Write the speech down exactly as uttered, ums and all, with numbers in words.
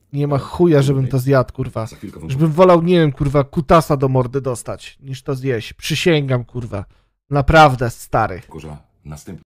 Nie ma chuja, żebym to zjadł, kurwa. Za chwilkę Już bym wolał, nie wiem, kurwa, kutasa do mordy dostać, niż to zjeść. Przysięgam, kurwa. Naprawdę, stary. Kurza, następny.